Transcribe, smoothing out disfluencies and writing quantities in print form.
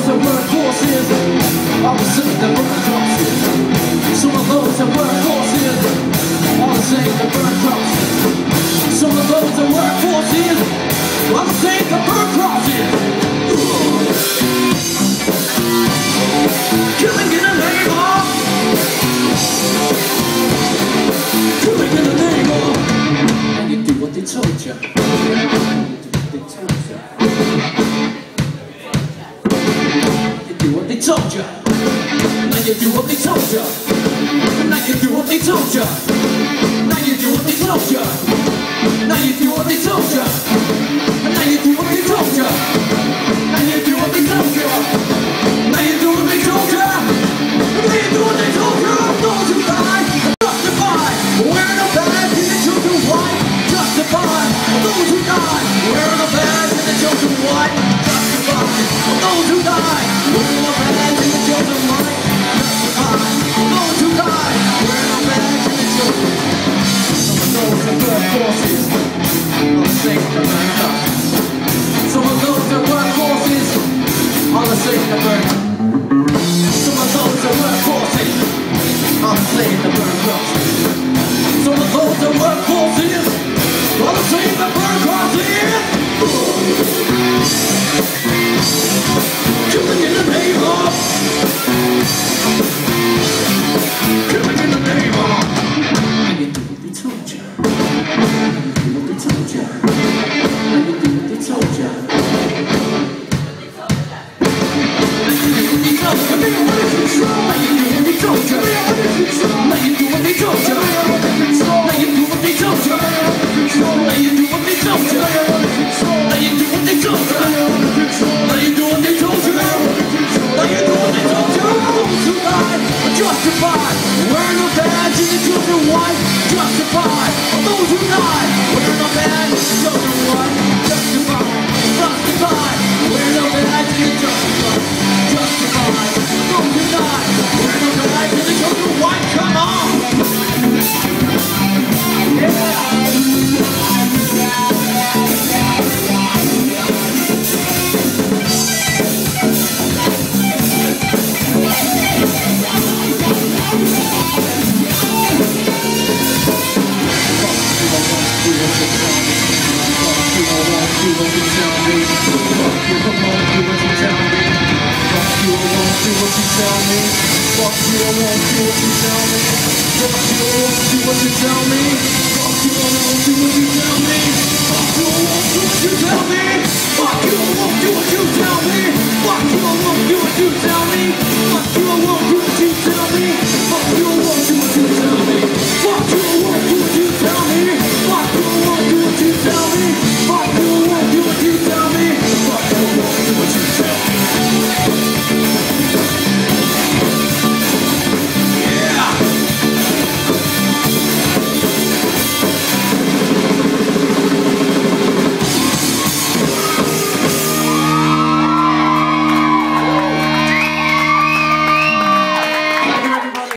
those are workhorses are the same that burn crosses. Some of those are workhorses are the same that burn crosses. Some of those are workhorses are the same that burn crosses. Killing in the name of, killing in the name of, and you do what they told you. They told you. Now you do what they told you. Now you do what they told you. Now you do what they told you. Now you do what they told you. Now you do what they told you. Now you do what they told you. Now you do what they told you. Now you do what they told you. Those who die, justify. Wearing a badge and the children white. Justify. Those who die, wearing a badge and the children white. Justify. Those who die, wearing a badge and the children white. Justify. Those who die, wearing a badge and the children. Some of those are workhorses, are the same that burn crosses. Some of those are workhorses, are the same that burn. Some of those are workhorses, are the same that burn crosses. Some of those are workhorses, are the same that burn crosses. Killing in the name of, killing in the name of. And you do what they told you. And you do what they told you. And you do what they told you. And you do what they told you. And you do what they told you. And you do what they told you. And you do what they told you. And you do what they told you. And you do what they told you. Now you do what they told you. Now you do what they told you. Those who died, justified. Wearing a badge and the children white. Justified. Those who died, wearing a badge and the children white. Justified. Justified. Wearing a badge and the justified. Justified. Those who died, wearing a badge and the children white. Come on. Fuck you,